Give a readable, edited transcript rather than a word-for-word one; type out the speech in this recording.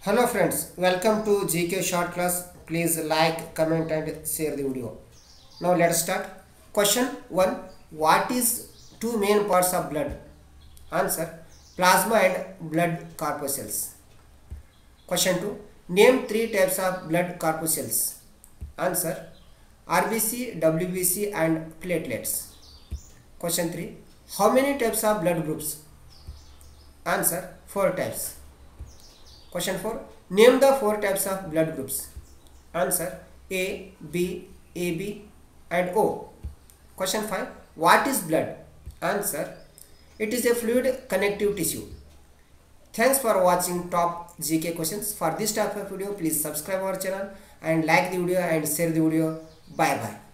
Hello friends, welcome to GK short class. Please like, comment and share the video. Now let's start. Question 1. What is two main parts of blood? Answer. Plasma and blood corpuscles. Question 2. Name three types of blood corpuscles. Answer. RBC, WBC and platelets. Question 3. How many types of blood groups? Answer. 4 types. Question 4. Name the 4 types of blood groups. Answer. A, B, AB and O. Question 5. What is blood? Answer. It is a fluid connective tissue. Thanks for watching top GK questions. For this type of video, please subscribe our channel and like the video and share the video. Bye bye.